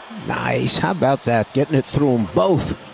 Nice. How about that? Getting it through them both.